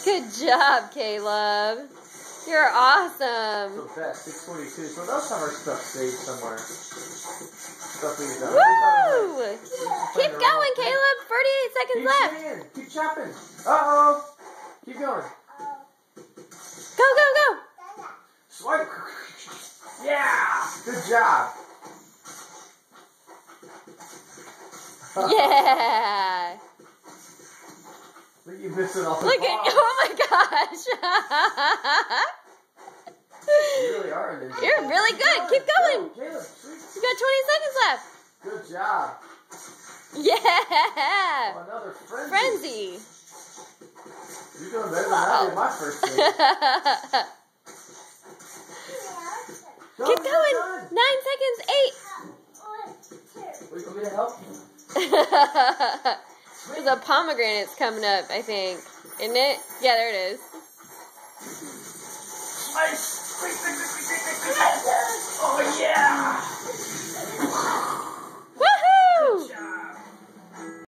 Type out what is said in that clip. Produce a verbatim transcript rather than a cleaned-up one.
Good job, Caleb. You're awesome. So that's six forty-two. So those have our stuff saved somewhere. Stuff we done. Woo! Keep going, Caleb. forty-eight seconds Keep left. Saying. Keep chopping. Uh-oh. Keep going. Go, go, go. Swipe. Yeah. Good job. Yeah. Look, you missing all the Look balls. at, oh my gosh. You really are in this. You're really good. Keep going. Go, Caleb, sweet. You got twenty seconds left. Good job. Yeah. Oh, another frenzy. Frenzy. You're doing better than I did my first game. Go, Keep you're going. done. Nine seconds. Eight. Are you going me to help you? There's a pomegranate's coming up, I think. Isn't it? Yeah, there it is. Nice. Quick, quick, quick, quick, quick, quick.